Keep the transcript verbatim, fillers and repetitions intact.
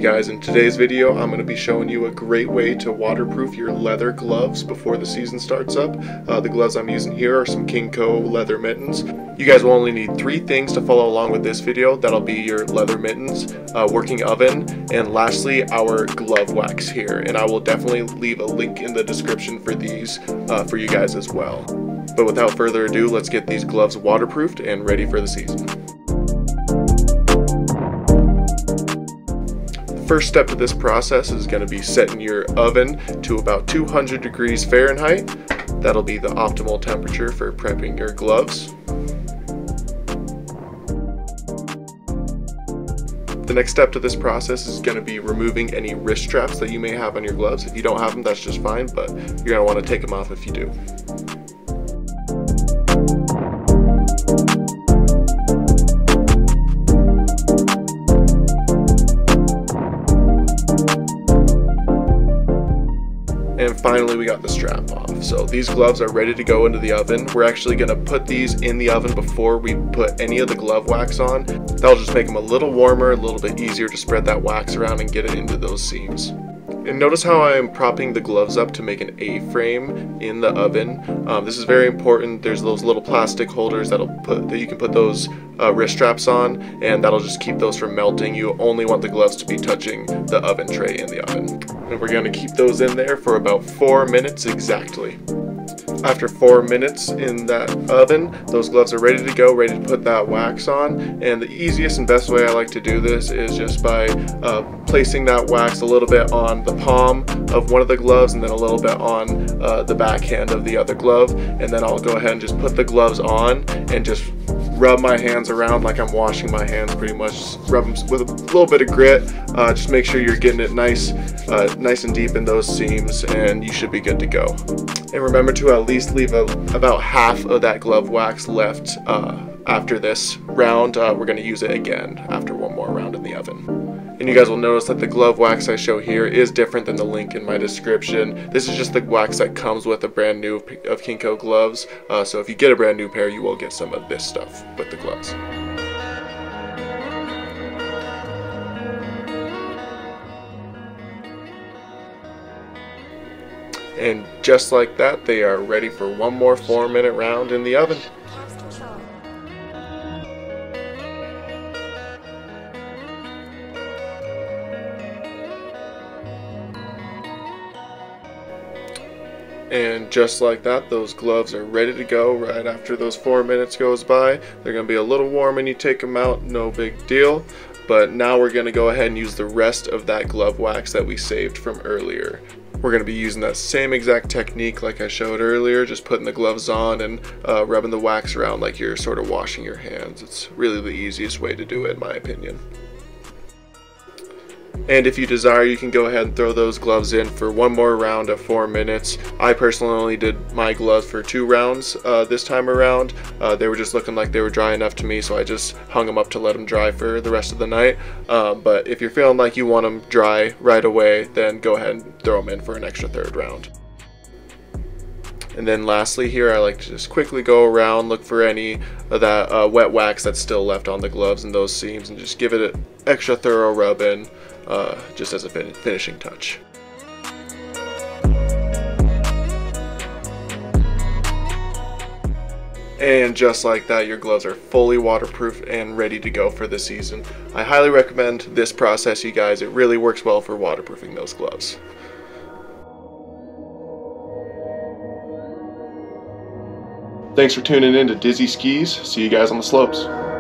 guys, in today's video I'm going to be showing you a great way to waterproof your leather gloves before the season starts up. Uh, the gloves I'm using here are some Kinco Leather Mittens. You guys will only need three things to follow along with this video. That'll be your leather mittens, uh, working oven, and lastly our glove wax here. And I will definitely leave a link in the description for these uh, for you guys as well. But without further ado, let's get these gloves waterproofed and ready for the season. First step to this process is going to be setting your oven to about two hundred degrees Fahrenheit. That'll be the optimal temperature for prepping your gloves. The next step to this process is going to be removing any wrist straps that you may have on your gloves. If you don't have them, that's just fine, but you're going to want to take them off if you do. And finally, we got the strap off. So these gloves are ready to go into the oven. We're actually going to put these in the oven before we put any of the glove wax on. That'll just make them a little warmer, a little bit easier to spread that wax around and get it into those seams. And notice how I'm propping the gloves up to make an A-frame in the oven. Um, this is very important. There's those little plastic holders that'll put that you can put those uh, wrist straps on, and that'll just keep those from melting. You only want the gloves to be touching the oven tray in the oven. And we're going to keep those in there for about four minutes exactly. After four minutes in that oven, those gloves are ready to go, ready to put that wax on. And the easiest and best way I like to do this is just by uh, placing that wax a little bit on the palm of one of the gloves and then a little bit on uh, the backhand of the other glove. And then I'll go ahead and just put the gloves on and just rub my hands around like I'm washing my hands pretty much. Just rub them with a little bit of grit. Uh, just make sure you're getting it nice, uh, nice and deep in those seams, and you should be good to go. And remember to at least leave a, about half of that glove wax left uh, after this round. Uh, we're going to use it again after one more round in the oven. And you guys will notice that the glove wax I show here is different than the link in my description. This is just the wax that comes with a brand new of Kinco gloves. Uh, so if you get a brand new pair, you will get some of this stuff with the gloves. And just like that, they are ready for one more four minute round in the oven. And just like that, those gloves are ready to go right after those four minutes goes by. They're going to be a little warm when you take them out, no big deal. But now we're going to go ahead and use the rest of that glove wax that we saved from earlier. We're going to be using that same exact technique like I showed earlier, just putting the gloves on and uh, rubbing the wax around like you're sort of washing your hands. It's really the easiest way to do it, in my opinion. And if you desire, you can go ahead and throw those gloves in for one more round of four minutes. I personally only did my gloves for two rounds uh, this time around. Uh, they were just looking like they were dry enough to me, so I just hung them up to let them dry for the rest of the night. Uh, but if you're feeling like you want them dry right away, then go ahead and throw them in for an extra third round. And then lastly here, I like to just quickly go around, look for any of that uh, wet wax that's still left on the gloves and those seams, and just give it an extra thorough rub in. Uh, just as a fin finishing touch. And just like that, your gloves are fully waterproof and ready to go for the season. I highly recommend this process, you guys. It really works well for waterproofing those gloves. Thanks for tuning in to Dizzy Skis. See you guys on the slopes.